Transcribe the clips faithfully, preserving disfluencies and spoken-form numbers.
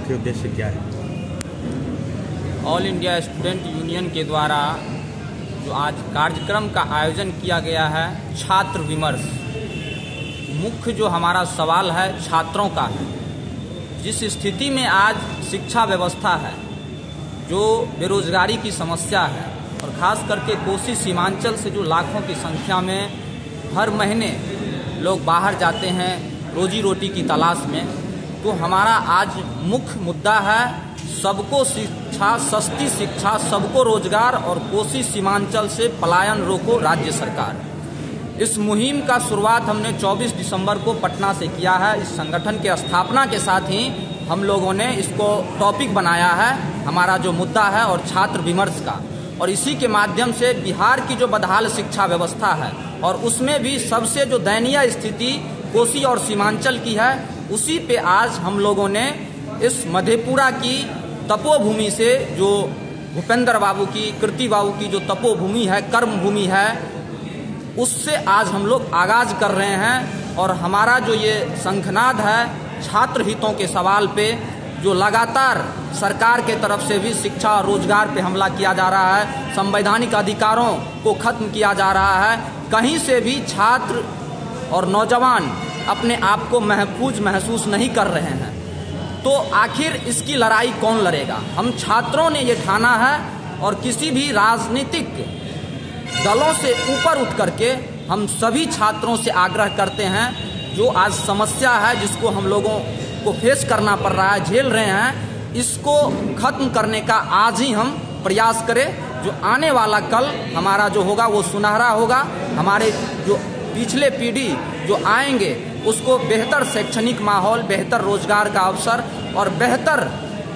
मुख्य उद्देश्य क्या है? ऑल इंडिया स्टूडेंट यूनियन के द्वारा जो आज कार्यक्रम का आयोजन किया गया है, छात्र विमर्श, मुख्य जो हमारा सवाल है छात्रों का है। जिस स्थिति में आज शिक्षा व्यवस्था है, जो बेरोजगारी की समस्या है और ख़ास करके कोसी सीमांचल से जो लाखों की संख्या में हर महीने लोग बाहर जाते हैं रोजी रोटी की तलाश में, तो हमारा आज मुख्य मुद्दा है सबको शिक्षा, सस्ती शिक्षा, सबको रोजगार और कोसी सीमांचल से पलायन रोको राज्य सरकार। इस मुहिम का शुरुआत हमने चौबीस दिसंबर को पटना से किया है। इस संगठन के स्थापना के साथ ही हम लोगों ने इसको टॉपिक बनाया है, हमारा जो मुद्दा है और छात्र विमर्श का, और इसी के माध्यम से बिहार की जो बदहाल शिक्षा व्यवस्था है और उसमें भी सबसे जो दयनीय स्थिति कोसी और सीमांचल की है, उसी पे आज हम लोगों ने इस मधेपुरा की तपोभूमि से, जो भूपेंद्र बाबू की, कीर्ति बाबू की जो तपोभूमि है, कर्म भूमि है, उससे आज हम लोग आगाज कर रहे हैं। और हमारा जो ये शंखनाद है छात्र हितों के सवाल पे, जो लगातार सरकार के तरफ से भी शिक्षा और रोजगार पे हमला किया जा रहा है, संवैधानिक अधिकारों को खत्म किया जा रहा है, कहीं से भी छात्र और नौजवान अपने आप को महफूज महसूस नहीं कर रहे हैं, तो आखिर इसकी लड़ाई कौन लड़ेगा? हम छात्रों ने ये ठाना है और किसी भी राजनीतिक दलों से ऊपर उठ करके हम सभी छात्रों से आग्रह करते हैं, जो आज समस्या है जिसको हम लोगों को फेस करना पड़ रहा है, झेल रहे हैं, इसको खत्म करने का आज ही हम प्रयास करें। जो आने वाला कल हमारा जो होगा वो सुनहरा होगा। हमारे जो पिछले पीढ़ी जो आएंगे उसको बेहतर शैक्षणिक माहौल, बेहतर रोजगार का अवसर और बेहतर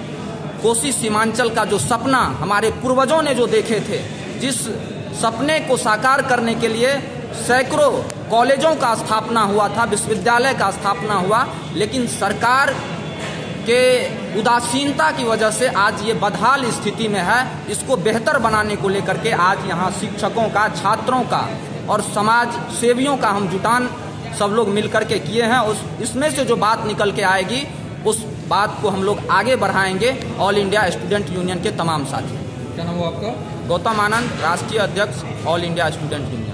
कोसी सीमांचल का जो सपना हमारे पूर्वजों ने जो देखे थे, जिस सपने को साकार करने के लिए सैकड़ों कॉलेजों का स्थापना हुआ था, विश्वविद्यालय का स्थापना हुआ, लेकिन सरकार के उदासीनता की वजह से आज ये बदहाल स्थिति में है। इसको बेहतर बनाने को लेकर के आज यहाँ शिक्षकों का, छात्रों का और समाज सेवियों का हम जुटान सब लोग मिलकर के किए हैं। उस इसमें से जो बात निकल के आएगी उस बात को हम लोग आगे बढ़ाएंगे ऑल इंडिया स्टूडेंट यूनियन के तमाम साथी। क्या नाम हुआ आपका? गौतम आनंद, राष्ट्रीय अध्यक्ष ऑल इंडिया स्टूडेंट यूनियन।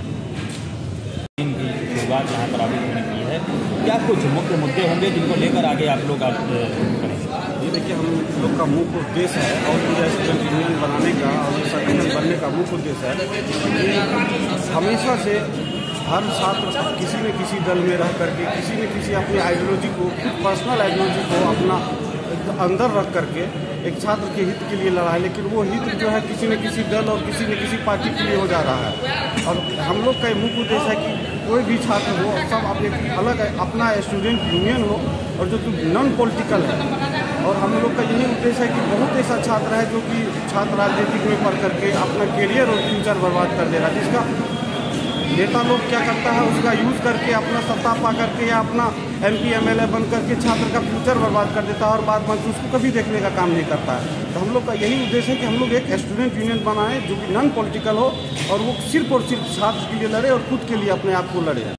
की शुरुआत यहाँ पर आपने की है, क्या कुछ मुख्य मुद्दे होंगे जिनको लेकर आगे आप लोग आज करें? ये देखिए, हम लोग का मुख्य उद्देश्य है ऑल इंडिया स्टूडेंट यूनियन बनाने का और संगठन बनने का मुख्य उद्देश्य है। हमेशा से हर छात्र किसी न किसी दल में रह करके किसी न किसी अपनी आइडियोलॉजी को, पर्सनल आइडियोलॉजी को अपना अंदर रख करके एक छात्र के हित के लिए लड़ा है, लेकिन वो हित जो है किसी न किसी दल और किसी न किसी पार्टी के लिए हो जा रहा है। और हम लोग का मुख्य उद्देश्य है कि कोई भी छात्र हो, सब अपने अलग अपना स्टूडेंट यूनियन हो और जो कि नॉन पॉलिटिकल है। और हम लोग का यही उद्देश्य है कि बहुत ऐसा छात्र है जो कि छात्र राजनीतिक में पढ़ करके अपना करियर और फ्यूचर बर्बाद कर दे रहा है, जिसका नेता लोग क्या करता है उसका यूज़ करके अपना सत्ता पा करके या अपना एमपी एमएलए बन करके छात्र का फ्यूचर बर्बाद कर देता है और बाद में उसको कभी देखने का काम नहीं करता है। तो हम लोग का यही उद्देश्य है कि हम लोग एक स्टूडेंट यूनियन बनाएं जो कि नॉन पॉलिटिकल हो और वो सिर्फ और सिर्फ छात्र के लिए लड़े और खुद के लिए अपने आप को लड़े।